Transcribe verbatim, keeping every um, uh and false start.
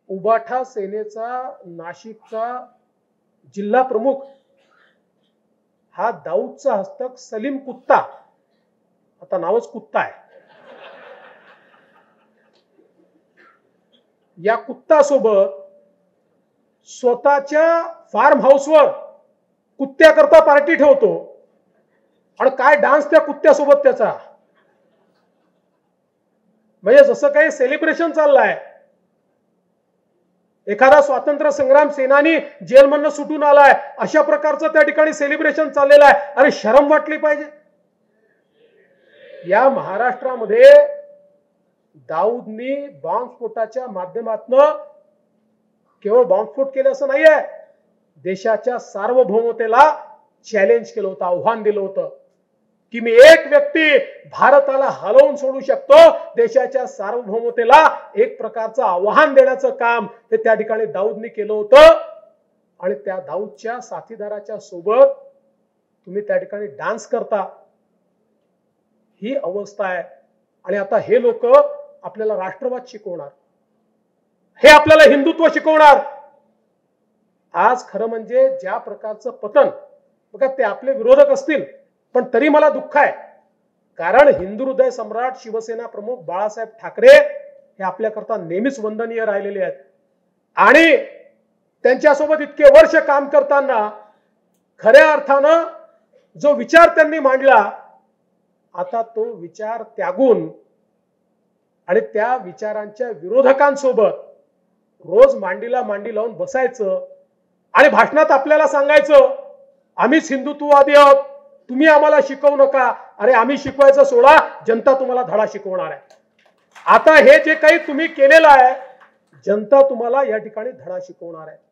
उबाठा सेनेचा नाशिकचा जिल्हा प्रमुख हा दाऊदचा हस्तक सलीम कुत्ता, आता नावच कुत्ता आहे, या कुत्तासोबत स्वतःच्या फार्म हाऊसवर कुत्त्याकरता पार्टी ठेवतो आणि काय डान्स त्या कुत्त्यासोबत त्याचा, म्हणजे जसं काही सेलिब्रेशन चाललंय. एखादा स्वातंत्र्य संग्राम सेनानी जेलमधनं सुटून आलाय अशा प्रकारचं त्या ठिकाणी सेलिब्रेशन चाललेलं आहे. अरे शरम वाटली पाहिजे. या महाराष्ट्रामध्ये दाऊदनी बॉम्बस्फोटाच्या माध्यमातून केवळ बॉम्बस्फोट केले असं नाहीये, देशाच्या सार्वभौमतेला चॅलेंज केलं होतं, आव्हान दिलं होतं की मी एक व्यक्ती भारताला हलवून सोडू शकतो. देशाच्या सार्वभौमतेला एक प्रकारचं आव्हान देण्याचं काम हे त्या ठिकाणी दाऊदनी केलं होतं. आणि त्या दाऊदच्या साथीदाराच्या सोबत तुम्ही त्या ठिकाणी डान्स करता, ही अवस्था आहे. आणि आता हे लोक आपल्याला राष्ट्रवाद शिकवणार, हे आपल्याला हिंदुत्व शिकवणार. आज खरं म्हणजे ज्या प्रकारचं पतन बघा, ते आपले विरोधक असतील पण तरी मला दुःख आहे, कारण हिंदू हृदय सम्राट शिवसेना प्रमुख बाळासाहेब ठाकरे हे आपल्याकरता नेहमीच वंदनीय राहिलेले आहेत. आणि त्यांच्यासोबत इतके वर्ष काम करताना खऱ्या अर्थानं जो विचार त्यांनी मांडला, आता तो विचार त्यागून आणि त्या विचारांच्या विरोधकांसोबत रोज मांडीला मांडी लावून बसायचं आणि भाषणात आपल्याला सांगायचं आम्हीच हिंदुत्ववादी आहोत, तुम्ही आम्हाला शिकवू नका. अरे आम्ही शिकवायचं सोडा, जनता तुम्हाला धडा शिकवणार आहे. आता हे जे काही तुम्ही केलेलं आहे, जनता तुम्हाला या ठिकाणी धडा शिकवणार आहे.